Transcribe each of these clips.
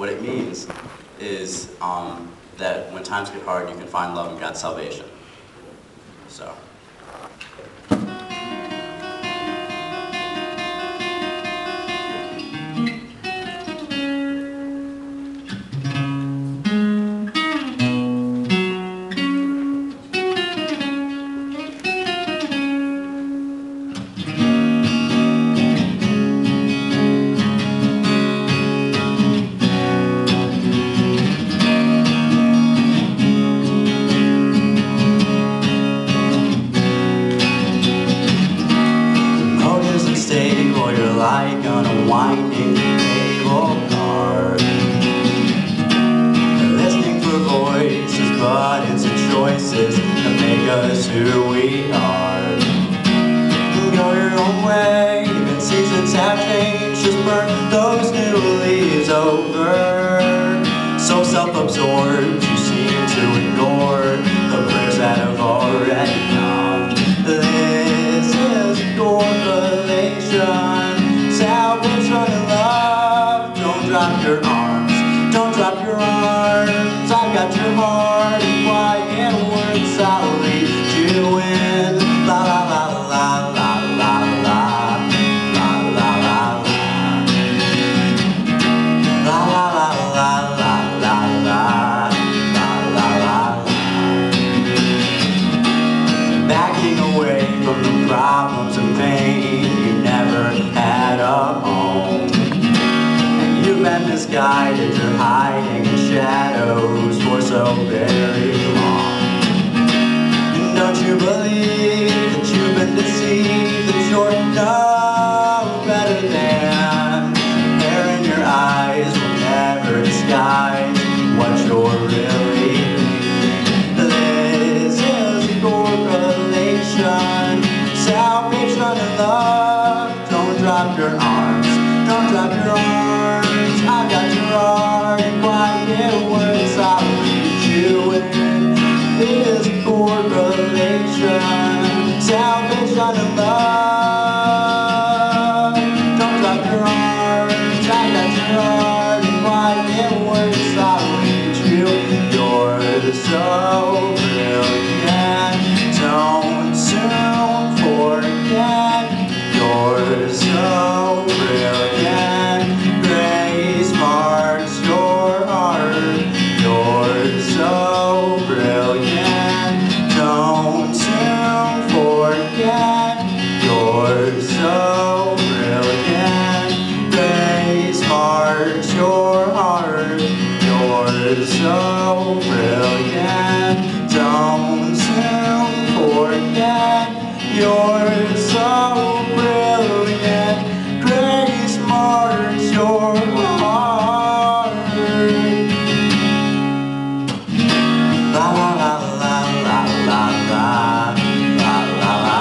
what it means is that when times get hard, you can find love in God's salvation. So. Stable, you're like an unwinding cable car, listening for voices, buttons and choices that make us who we are. Go your own way, even seasons have changed, just burn those new leaves over. So self-absorbed, you seem to ignore the prayers that have already come. This is your salvation and love. Don't drop your arms, don't drop your arms. I've got your heart and quiet words I'll lead you in. La la la la la la la la la la la la la la la la la la. Backing away from the problems and pain you never had a home, and you've been misguided. You're hiding in shadows for so very long. And don't you believe that you've been deceived, that you're no better than? Hair in your eyes will never disguise what you're really thinking. This is your relation, salvation and love. Don't drop your arms, don't drop your arms. I've got your heart and quiet words I'll lead you in. This correlation, salvation and love. Don't drop your arms, I've got your heart and quiet words I'll lead you. You're so brilliant, don't soon forget. You're so brilliant, grace marks your heart. You're so brilliant, don't soon forget. You're so brilliant, grace marks your heart. You're so brilliant, don't soon forget. You're so brilliant, grace marks your heart. La la la la la la la la la la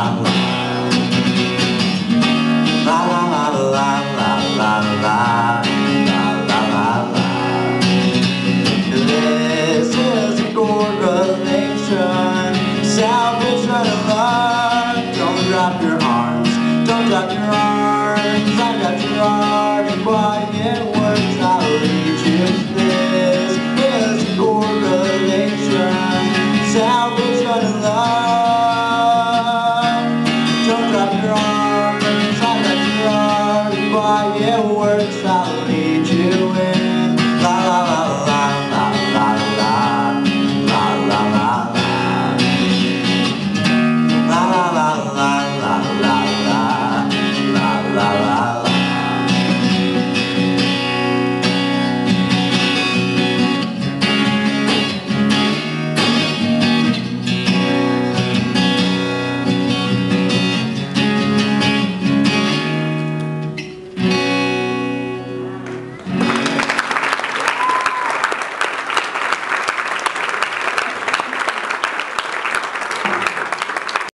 la la la la la la la la. This is a correlation, salvation and love. Don't drop your arms, don't drop your arms. I got your heart and quiet words I'll lead you.